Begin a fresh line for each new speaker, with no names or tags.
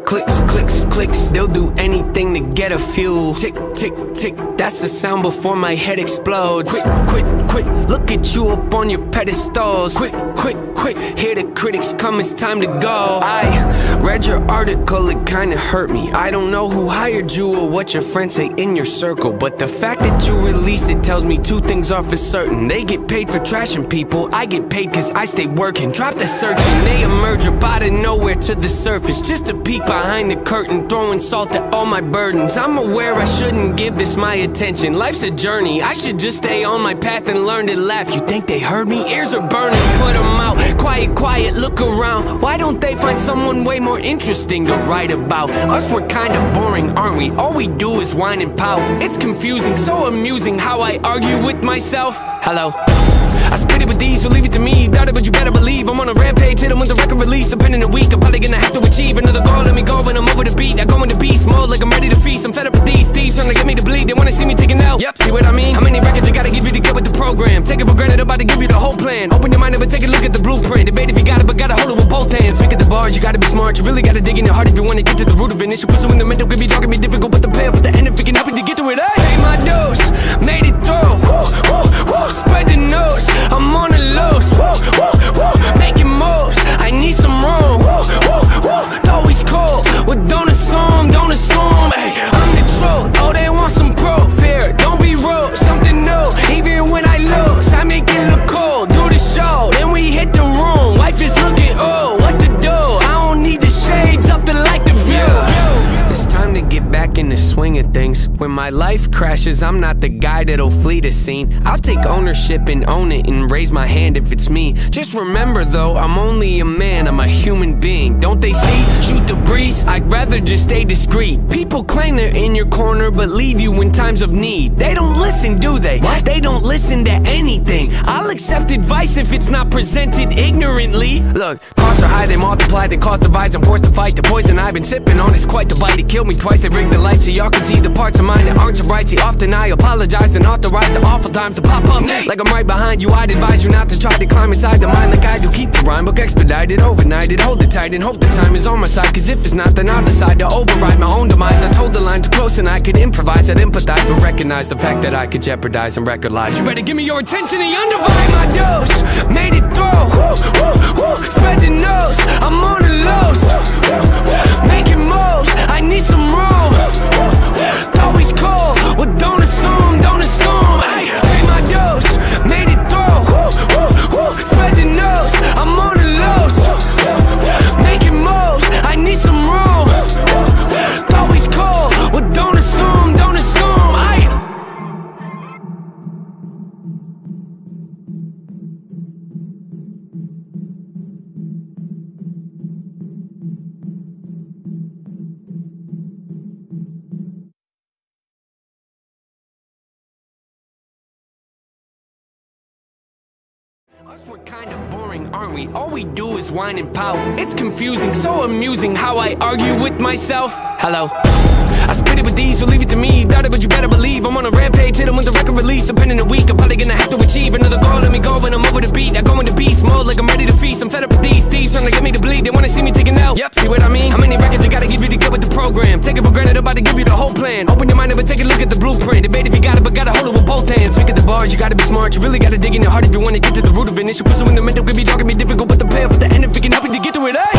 Clicks, clicks, clicks, they'll do anything to get a few. Tick, tick, tick, that's the sound before my head explodes. Quick, quick, quick, look at you up on your pedestals. Quick, quick, quick, hear the critics come, it's time to go. I read your article, it kinda hurt me. I don't know who hired you or what your friends say in your circle, but the fact that you released it tells me two things are for certain. They get paid for trashing people, I get paid cause I stay working. Drop the searching, they emerge up out of nowhere to the surface, just a peek behind the curtain, throwing salt at all my burdens. I'm aware I shouldn't give this my attention. Life's a journey, I should just stay on my path and learn to laugh. You think they heard me? Ears are burning, put them out. Quiet, quiet, look around. Why don't they find someone way more interesting to write about? Us, we're kinda boring, aren't we? All we do is whine and pout. It's confusing, so amusing how I argue with myself. Hello? I spit it with these, so leave it to me. Doubt it, but you better believe I'm on a rampage, hit 'em with the record release. Depending a week, I'm probably gonna have to achieve another goal. Let me go when I'm over the beat. I go into beast mode like I'm ready to feast. I'm fed up with these thieves trying to get me to bleed. They wanna see me taking out. Yep, see what I mean? How many records you gotta give you to get with the program? Take it for granted, I'm about to give you the whole plan. Open your mind up and take a look at the blueprint. Debate if you got it, but gotta hold it with both hands. Speak at the bars, you gotta be smart. You really gotta dig in your heart if you wanna get to the root of it. Issue pursuing the mental could be dark and be difficult, but the payoff at the end if it can help you to get through it. I paid my dose, made it through. Woo, woo, woo, spread the news. I'm on the loose, woo, woo, woo, making moves. I need some room, woo, woo, woo. Always cold, well don't assume, don't assume. Hey, I'm the truth. Oh, they want some proof here. Don't be rude, something new. Even when I lose, I make it look cool. Do the show, then we hit the room. Wife is looking, oh, what to do? I don't need the shades up to like the view. It's time to get back in the swing of things. When my life crashes, I'm not the guy that'll flee the scene. I'll take ownership and own it and raise my hand if it's me. Just remember though, I'm only a man, I'm a human being. Don't they see? Shoot the breeze, I'd rather just stay discreet. People claim they're in your corner but leave you in times of need. They don't listen, do they? What? They don't listen to anything. I'll accept advice if it's not presented ignorantly. Look, costs are high, they multiply, they cause divides. I'm forced to fight the poison I've been sipping on. It's quite the bite, it killed me twice. They rigged the lights so y'all can see the parts of mine that aren't so bright. See, often I apologize and authorize the awful times to pop up. Like I'm right behind you, I'd advise you not to try to climb inside the mind like I do. Keep the rhyme book expedited, overnighted, hold it tight and hope the time is on my side. Cause if it's not, then I'll decide to override my own demise. I told the line too close and I could improvise. I'd empathize but recognize the fact that I could jeopardize and record lives. You better give me your attention and undivided. My dose, made it through. Woo, woo, woo, spread the news. I'm on the loose, making moves. I need some room. Always cold, well don't assume, don't assume. Hey, pay my dose, made it through. Woo, woo, woo, spread the news. I'm on the loose, making moves. I need some room. Always cold, well don't assume, don't assume. Us, we're kinda boring, aren't we? All we do is whine and pout. It's confusing, so amusing how I argue with myself. Hello? I spit it with these, so leave it to me. Doubt it, but you better believe I'm on a rampage, hit 'em with the record release. Depending a week, I'm probably gonna have to achieve another goal. Let me go when I'm over the beat. I go into beast mode like I'm ready to feast. I'm fed up with these thieves trying to get me to bleed. They wanna see me taking out. Yep, see what I mean? How many records you gotta give you to get with the program? Take it for granted, I'm about to give you the whole plan. Open your mind up and take a look at the blueprint. Debate if you got it, but gotta hold it with both hands. Speak at the bars, you gotta be smart. You really gotta dig in your heart if you wanna get to the root of it. Issue pursuing the mental could be dark and be difficult, but the payoff at the end if it can help you to get through it.